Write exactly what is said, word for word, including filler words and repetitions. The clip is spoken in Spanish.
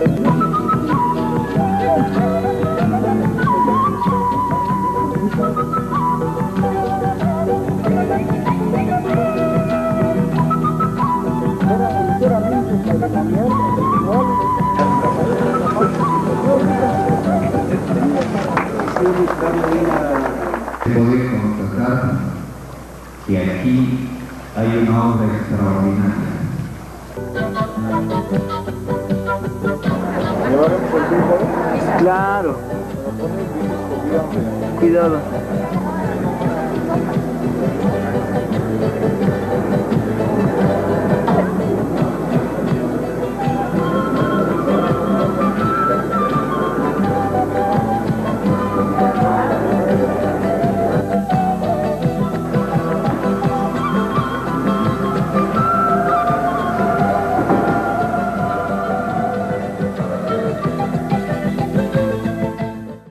Se puede constatar que aquí hay una obra extraordinaria. Claro. Cuidado.